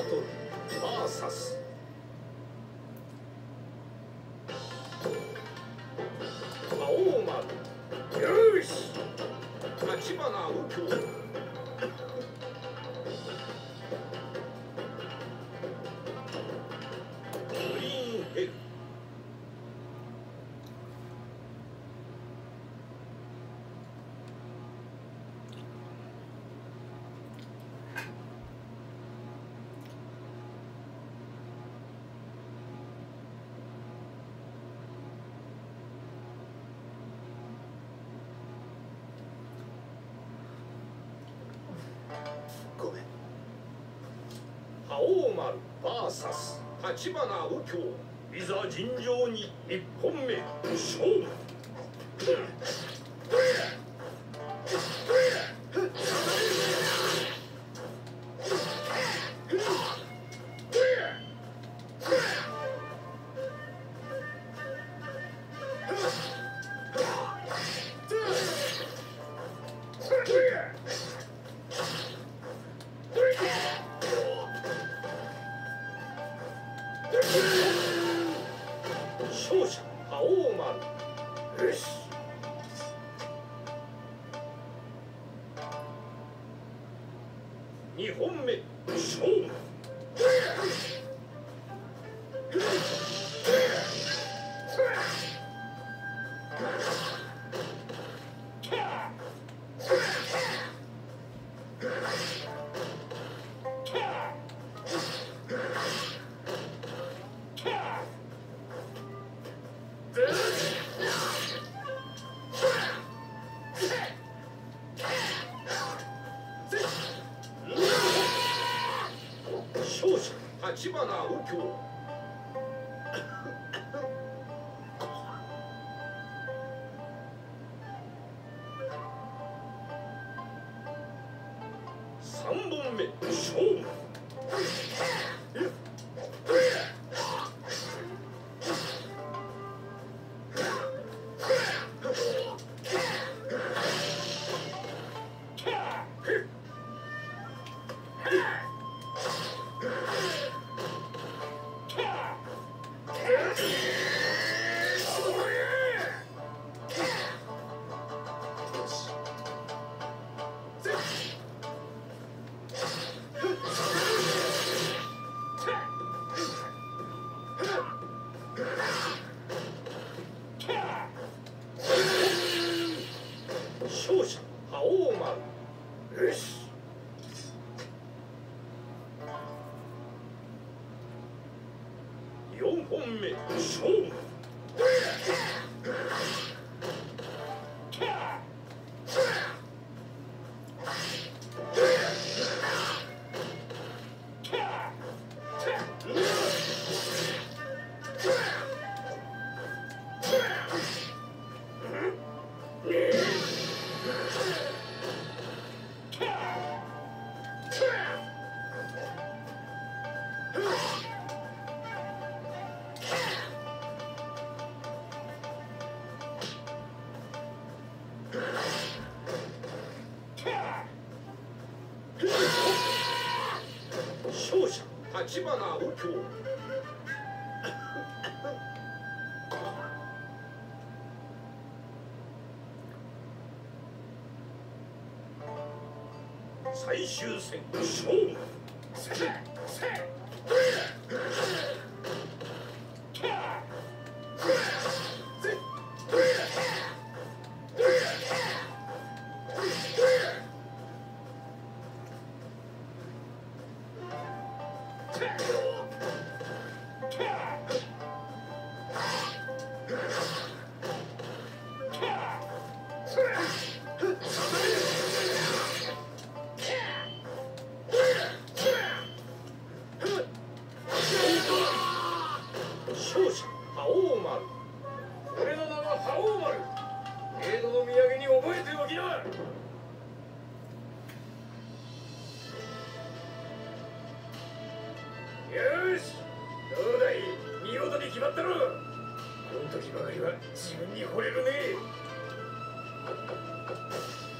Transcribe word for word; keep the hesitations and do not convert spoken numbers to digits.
トルバーサス青丸。よし、立花右京。グリーンヘル。ごめん。青丸バーサス立花右京。いざ尋常に一本目勝負。勝者青丸。よし。にほんめ勝負。勝者立花右京。さんぼんめ勝負。勝者青丸。よし。よんほんめ勝負。勝者立花右京。最終戦勝負。勝者青丸。俺の名は覇王丸。江戸の土産に覚えておきな。よし、どうだい、見事に決まったろ。この時ばかりは自分に惚れるね。